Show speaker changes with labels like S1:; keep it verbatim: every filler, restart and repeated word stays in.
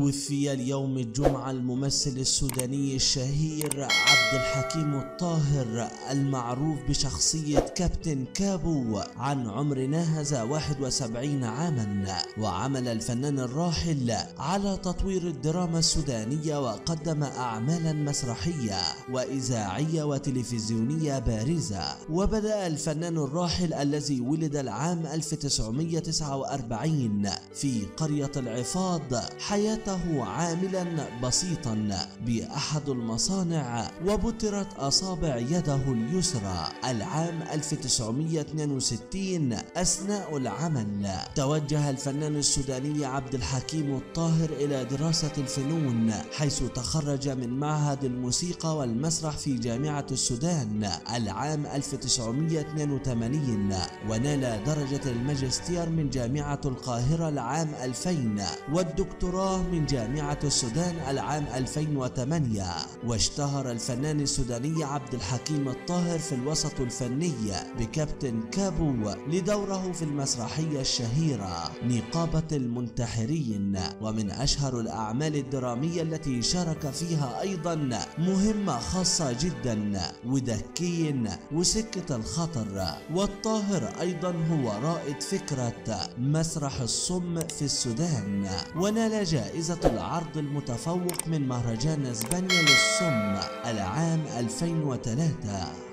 S1: توفي اليوم الجمعة الممثل السوداني الشهير عبد الحكيم الطاهر المعروف بشخصية كابتن كابو عن عمر ناهز واحد وسبعين عاما. وعمل الفنان الراحل على تطوير الدراما السودانية وقدم أعمالا مسرحية وإذاعية وتلفزيونية بارزة. وبدأ الفنان الراحل الذي ولد العام ألف وتسعمئة وتسعة وأربعين في قرية العفاض حياته عاملا بسيطا بأحد المصانع، وبترت أصابع يده اليسرى العام ألف وتسعمئة واثنين وستين أثناء العمل. توجه الفنان السوداني عبد الحكيم الطاهر إلى دراسة الفنون، حيث تخرج من معهد الموسيقى والمسرح في جامعة السودان العام ألف وتسعمئة واثنين وثمانين، ونال درجة الماجستير من جامعة القاهرة العام ألفين، والدكتوراه من جامعة السودان العام ألفين وثمانية. واشتهر الفنان السوداني عبد الحكيم الطاهر في الوسط الفني بكابتن كابو لدوره في المسرحية الشهيرة نقابة المنتحرين. ومن أشهر الأعمال الدرامية التي شارك فيها أيضا مهمة خاصة جدا ودكين وسكة الخطر. والطاهر أيضا هو رائد فكرة مسرح الصم في السودان، ونال جائزة العرض المتفوق من مهرجان اسبانيا للصم العام ألفين وثلاثة.